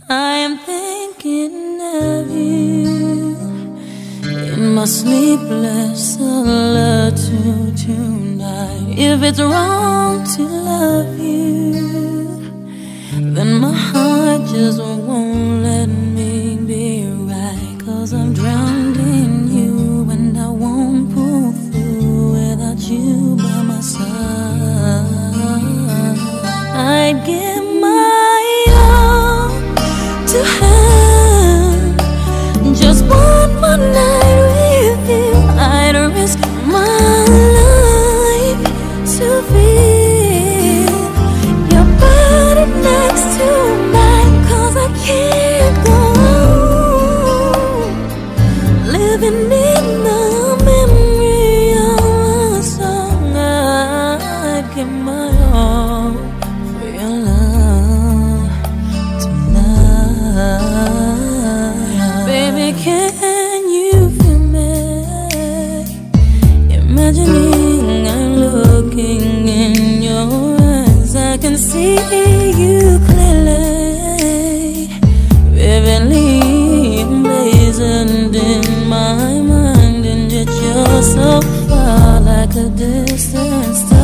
I am thinking of you in my sleepless solitude tonight. If it's wrong to love you, then my heart just won't let me be right. 'Cause I'm drowned in you and I won't pull through without you by my side. I'd give my all to have just one more night with you. I'd risk my life to feel your body next to mine. 'Cause I can't go on living in the memory of a song. I'd give my all for your love tonight. Baby, can you feel me? Imagining I'm looking in your eyes, I can see you clearly, vividly emblazoned in my mind. And yet you're so far, like a distant star.